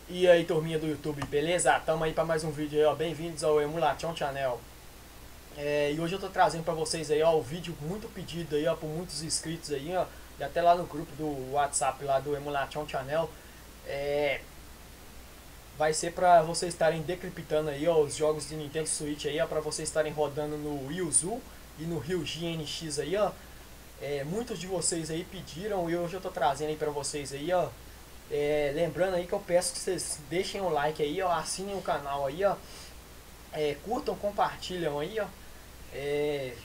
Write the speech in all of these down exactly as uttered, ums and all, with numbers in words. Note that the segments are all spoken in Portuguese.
E aí, turminha do YouTube, beleza? Tamo aí para mais um vídeo aí, ó. Bem-vindos ao Emulation Channel. É, e hoje eu tô trazendo para vocês aí, ó, o vídeo muito pedido aí, ó, por muitos inscritos aí, ó. E até lá no grupo do WhatsApp lá do Emulation Channel. É, vai ser para vocês estarem decriptando aí, ó, os jogos de Nintendo Switch aí, ó, para vocês estarem rodando no Yuzu e no Ryujin N X aí, ó. É, muitos de vocês aí pediram e hoje eu tô trazendo aí para vocês aí, ó. É, lembrando aí que eu peço que vocês deixem o like aí, ó, assinem o canal aí, ó, é, curtam, compartilham aí, ó, é,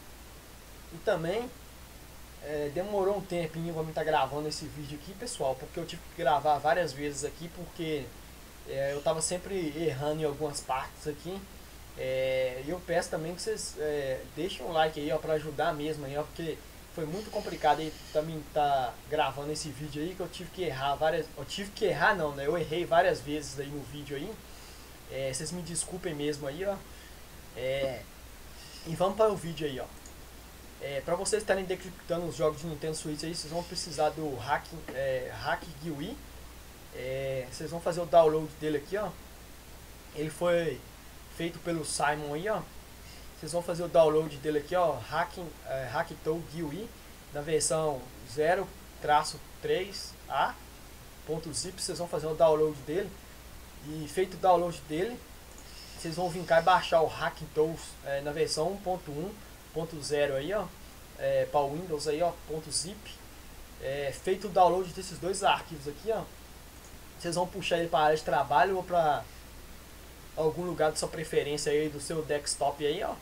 e também é, demorou um tempinho pra mim estar gravando esse vídeo aqui, pessoal, porque eu tive que gravar várias vezes aqui, porque é, eu tava sempre errando em algumas partes aqui. É, e eu peço também que vocês é, deixem um like aí, ó, pra ajudar mesmo aí, ó, porque foi muito complicado aí também tá gravando esse vídeo aí, que eu tive que errar várias, eu tive que errar não, né? Eu errei várias vezes aí no vídeo aí. É, vocês me desculpem mesmo aí, ó. É, e vamos para o vídeo aí, ó. É, para vocês estarem decriptando os jogos de Nintendo Switch aí, vocês vão precisar do Hack, é, Hack G U I. É, vocês vão fazer o download dele aqui, ó. Ele foi feito pelo Simon aí, ó. Vocês vão fazer o download dele aqui, ó, Hacking, é, Hacktool G U I, na versão zero três A ponto zip. Vocês vão fazer o download dele. E feito o download dele, vocês vão vir cá e baixar o Hacktool é, na versão um ponto um ponto zero aí, ó, é, para o Windows aí, ó, .zip. É, feito o download desses dois arquivos aqui, ó, vocês vão puxar ele para a área de trabalho ou para algum lugar de sua preferência aí do seu desktop aí, ó.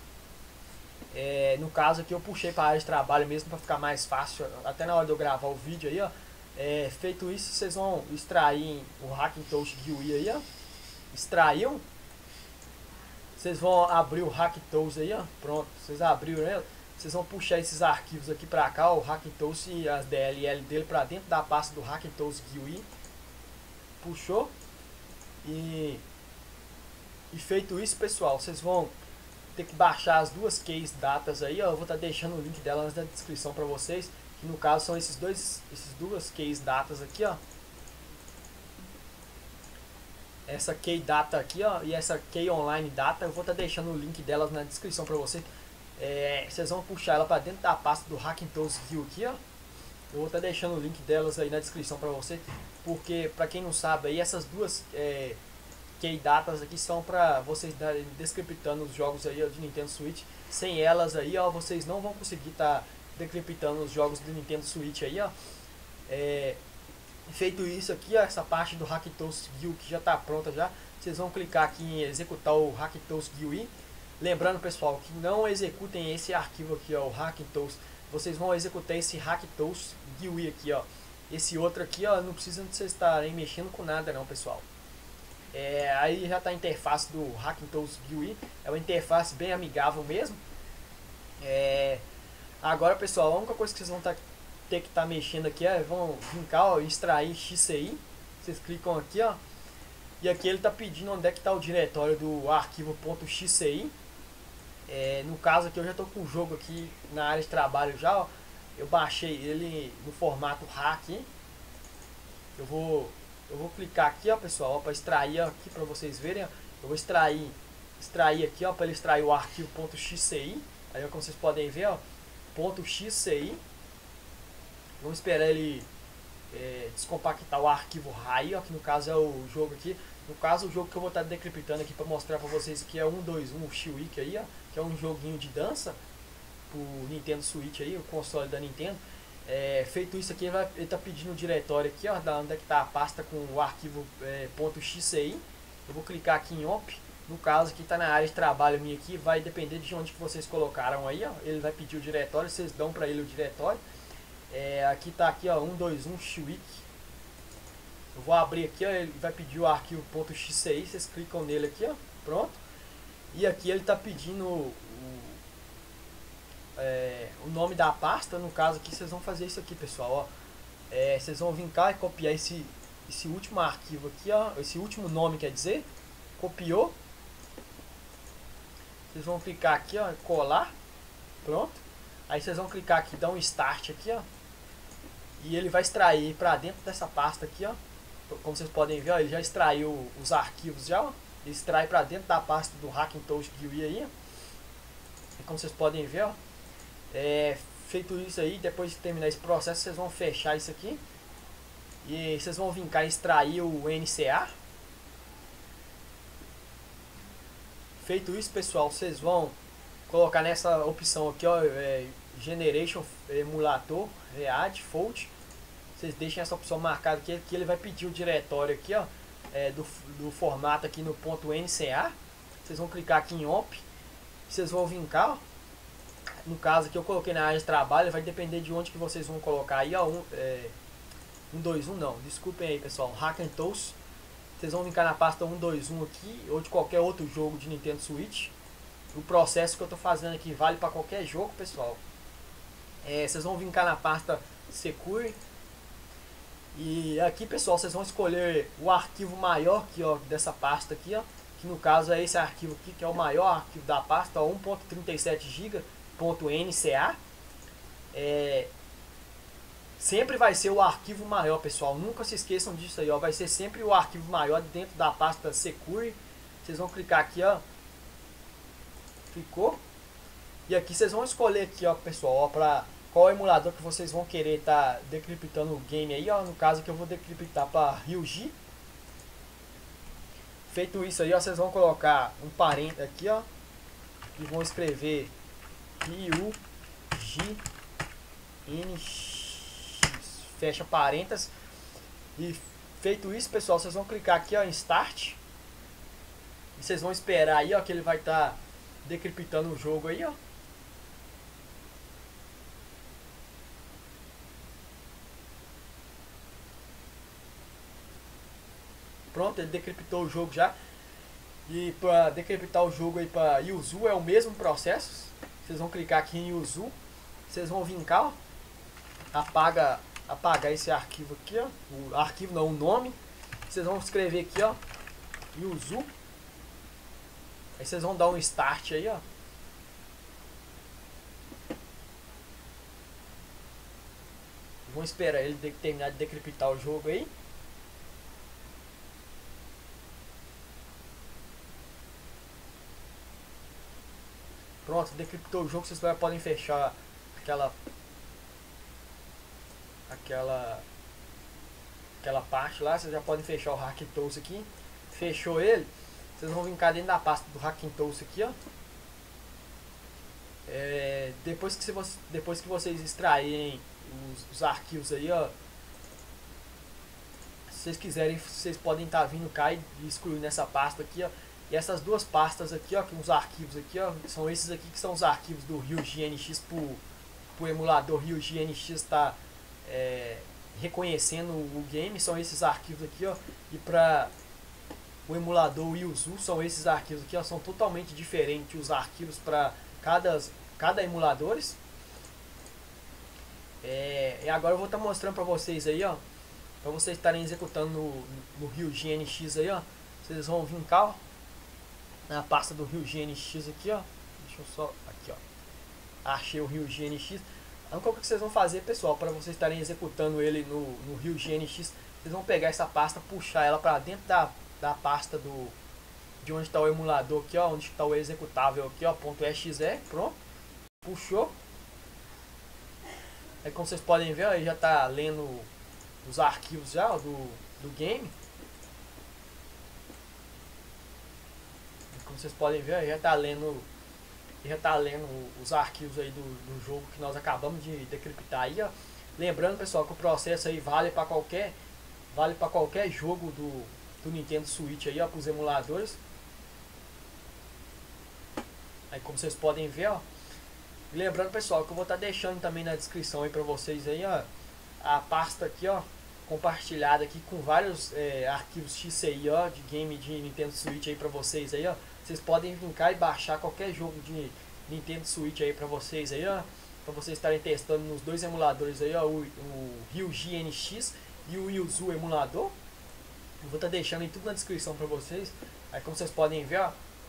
É, no caso aqui eu puxei para a área de trabalho mesmo para ficar mais fácil, até na hora de eu gravar o vídeo aí, ó. É, feito isso, vocês vão extrair o Hacktool G U I aí, ó. Extraiu. Vocês vão abrir o Hacktool aí, ó. Pronto, vocês abriram ele. Vocês vão puxar esses arquivos aqui para cá, o Hacktool e as D L L dele para dentro da pasta do Hacktool G U I. Puxou. E, e feito isso, pessoal, vocês vão ter que baixar as duas case datas aí, ó. Eu vou estar tá deixando o link delas na descrição para vocês. Que no caso são esses dois, esses duas case datas aqui, ó. Essa key data aqui, ó, e essa key online data. Eu vou estar tá deixando o link delas na descrição para vocês. É, vocês vão puxar ela para dentro da pasta do Hacktool G U I aqui, ó. Eu vou estar tá deixando o link delas aí na descrição para vocês, porque para quem não sabe aí, essas duas é, key datas aqui são para vocês darem descriptando os jogos aí, ó, de Nintendo Switch. Sem elas aí, ó, vocês não vão conseguir estar tá decriptando os jogos do Nintendo Switch aí, ó. É, feito isso aqui, ó, essa parte do Hacktool G U I que já está pronta já, vocês vão clicar aqui em executar o Hacktool G U I. Lembrando, pessoal, que não executem esse arquivo aqui, ó, o Hacktool. Vocês vão executar esse Hacktool G U I aqui, ó. Esse outro aqui, ó, não precisa de vocês estarem mexendo com nada não, pessoal. É, aí já está a interface do Hacktool G U I, é uma interface bem amigável mesmo. É, agora, pessoal, a única coisa que vocês vão tá, ter que estar tá mexendo aqui é, vão vir cá, ó, extrair X C I. Vocês clicam aqui, ó, e aqui ele está pedindo onde é que está o diretório do arquivo .xci. É, no caso aqui eu já estou com o jogo aqui na área de trabalho já, ó. Eu baixei ele no formato hack. Eu vou eu vou clicar aqui, ó, pessoal, para extrair aqui para vocês verem, ó. Eu vou extrair extrair aqui, ó, para ele extrair o arquivo .xci. Aí, ó, como vocês podem ver, ó, .xci. Vamos esperar ele é, descompactar o arquivo R A I, ó, que no caso é o jogo aqui. No caso, o jogo que eu vou estar decriptando aqui para mostrar para vocês aqui é um dois um Shwik aí, ó, que é um joguinho de dança pro Nintendo Switch aí, o console da Nintendo. É, feito isso aqui, ele, vai, ele tá pedindo o diretório aqui, ó, da onde é que tá a pasta com o arquivo é, .xci. Eu vou clicar aqui em op. No caso aqui tá na área de trabalho minha aqui, vai depender de onde que vocês colocaram aí, ó. Ele vai pedir o diretório, vocês dão para ele o diretório. É, aqui tá aqui, ó, um dois um Shwik. Eu vou abrir aqui, ó, ele vai pedir o arquivo .xci, vocês clicam nele aqui, ó, pronto. E aqui ele tá pedindo o, é, o nome da pasta. No caso aqui vocês vão fazer isso aqui, pessoal, ó. É, vocês vão vir cá e copiar esse, esse último arquivo aqui, ó, esse último nome, quer dizer, copiou. Vocês vão clicar aqui, ó, colar, pronto. Aí vocês vão clicar aqui, dar um start aqui, ó. E ele vai extrair para dentro dessa pasta aqui, ó. como vocês podem ver, ó, ele já extraiu os arquivos já, ó. Ele extrai para dentro da pasta do Hackintosh G U I aí. E como vocês podem ver, ó, é, feito isso aí, depois de terminar esse processo, vocês vão fechar isso aqui. E vocês vão vir cá e extrair o N C A. Feito isso, pessoal, vocês vão colocar nessa opção aqui, ó, é, Generation Emulator Read Fault. Vocês deixem essa opção marcada aqui, que ele vai pedir o diretório aqui, ó, é, do, do formato aqui no ponto N C A. Vocês vão clicar aqui em Op. Vocês vão vir cá, ó. No caso aqui eu coloquei na área de trabalho, vai depender de onde que vocês vão colocar aí, ó, um, é, um dois um não, desculpem aí pessoal, Hackintosh. Vocês vão vir cá na pasta um dois um aqui, ou de qualquer outro jogo de Nintendo Switch. O processo que eu estou fazendo aqui vale para qualquer jogo, pessoal. É, vocês vão vir cá na pasta Secure. E aqui, pessoal, vocês vão escolher o arquivo maior aqui, ó, dessa pasta aqui, ó. Que no caso é esse arquivo aqui, que é o maior arquivo da pasta, um ponto trinta e sete gigas, ponto N C A. É, sempre vai ser o arquivo maior, pessoal. Nunca se esqueçam disso aí, ó. Vai ser sempre o arquivo maior dentro da pasta Secure. Vocês vão clicar aqui, ó. Clicou. E aqui vocês vão escolher aqui, ó, pessoal, ó, para qual emulador que vocês vão querer estar tá decriptando o game aí, ó. No caso que eu vou decriptar para Ryuji. Feito isso aí, ó, vocês vão colocar um parente aqui, ó, e vão escrever Ryuji N X, fecha parênteses. E feito isso, pessoal, vocês vão clicar aqui, ó, em Start. E vocês vão esperar aí, ó, que ele vai estar tá decriptando o jogo aí, ó. Pronto, ele decriptou o jogo já. E para decriptar o jogo aí para Yuzu é o mesmo processo. Vocês vão clicar aqui em Yuzu. Vocês vão vir cá, ó. Apaga, apagar esse arquivo aqui, ó. O arquivo não, o nome. Vocês vão escrever aqui, ó, Yuzu. Aí vocês vão dar um Start aí, ó. Vão esperar ele de, terminar de decriptar o jogo aí. Pronto, decriptou o jogo, vocês podem fechar aquela aquela aquela parte lá, vocês já podem fechar o Hackintosh aqui. Fechou ele, vocês vão vir cá dentro da pasta do Hackintosh aqui, ó. É, depois, que se você, depois que vocês extraírem os, os arquivos aí, ó, se vocês quiserem, vocês podem estar tá vindo cá e excluir nessa pasta aqui, ó. E essas duas pastas aqui, ó, que os arquivos aqui, ó, são esses aqui que são os arquivos do Ryuji N X pro, pro emulador Ryuji N X tá é, reconhecendo o game, são esses arquivos aqui, ó. E para o emulador Yuzu são esses arquivos aqui, ó, são totalmente diferentes os arquivos para cada cada emuladores. É, e agora eu vou estar tá mostrando para vocês aí, ó, para vocês estarem executando no, no Ryuji N X aí, ó. Vocês vão vir cá, ó, na pasta do Ryuji N X aqui, ó. Deixa eu só, aqui, ó. Achei o Ryuji N X. A única coisa que vocês vão fazer, pessoal, para vocês estarem executando ele no, no Ryuji N X, vocês vão pegar essa pasta, puxar ela para dentro da, da pasta do de onde está o emulador aqui, ó, onde está o executável aqui, ó, ponto .exe, pronto. Puxou. Aí como vocês podem ver, ó, ele já está lendo os arquivos já, ó, do, do game. Como vocês podem ver, ele já está lendo, já tá lendo os arquivos aí do, do jogo que nós acabamos de decriptar aí, ó. Lembrando, pessoal, que o processo aí vale para qualquer vale para qualquer jogo do, do Nintendo Switch aí, ó, para os emuladores. Aí como vocês podem ver, ó. E lembrando, pessoal, que eu vou estar tá deixando também na descrição aí para vocês aí, ó, a pasta aqui, ó, compartilhada aqui com vários é, arquivos X C I, ó, de game de Nintendo Switch aí para vocês aí, ó. Vocês podem vir cá e baixar qualquer jogo de Nintendo Switch aí para vocês aí, ó, para vocês estarem testando nos dois emuladores aí, ó, o, o Ryuji N X e o Yuzu emulador. Eu vou estar tá deixando aí tudo na descrição para vocês. Aí como vocês podem ver, ó,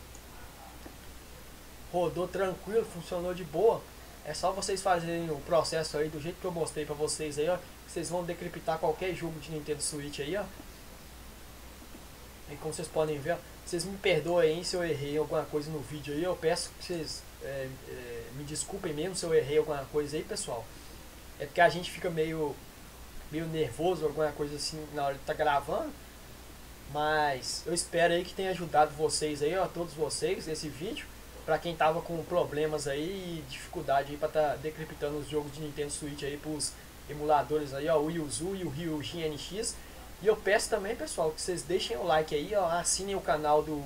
rodou tranquilo, funcionou de boa. É só vocês fazerem o processo aí do jeito que eu mostrei para vocês aí, ó. Vocês vão decriptar qualquer jogo de Nintendo Switch aí, ó. E como vocês podem ver, ó, vocês me perdoem aí se eu errei alguma coisa no vídeo aí. Eu peço que vocês é, é, me desculpem mesmo se eu errei alguma coisa aí, pessoal. É porque a gente fica meio, meio nervoso, alguma coisa assim, na hora de estar tá gravando. Mas eu espero aí que tenha ajudado vocês aí, ó, todos vocês, nesse vídeo. Pra quem tava com problemas aí e dificuldade aí pra tá decriptando os jogos de Nintendo Switch aí pros emuladores aí, ó, o Yuzu e o Ryujin N X. E eu peço também, pessoal, que vocês deixem o like aí, ó, assinem o canal do,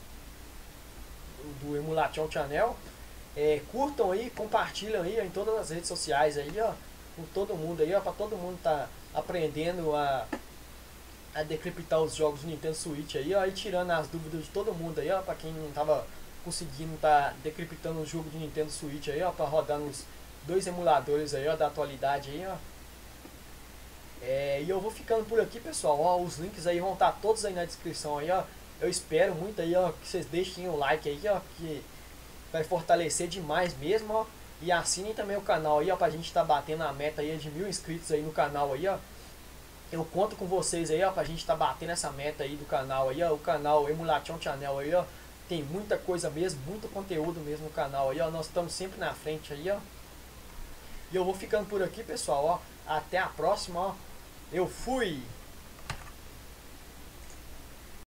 do Emulation Channel. É, curtam aí, compartilham aí ó, em todas as redes sociais aí, ó, com todo mundo aí, ó, pra todo mundo tá aprendendo a, a decriptar os jogos do Nintendo Switch aí, ó, e tirando as dúvidas de todo mundo aí, ó, pra quem não tava conseguindo tá decriptando o jogo de Nintendo Switch aí, ó, pra rodar nos dois emuladores aí, ó, da atualidade aí, ó. É, e eu vou ficando por aqui, pessoal, ó, os links aí vão estar todos aí na descrição aí, ó. Eu espero muito aí, ó, que vocês deixem o like aí, ó, que vai fortalecer demais mesmo, ó. E assinem também o canal aí, ó, pra gente tá batendo a meta aí de mil inscritos aí no canal aí, ó. Eu conto com vocês aí, ó, pra gente tá batendo essa meta aí do canal aí, ó, o canal Emulation Channel aí, ó. Tem muita coisa mesmo, muito conteúdo mesmo no canal aí, ó. Nós estamos sempre na frente aí, ó. E eu vou ficando por aqui, pessoal, ó. Até a próxima, ó. Eu fui!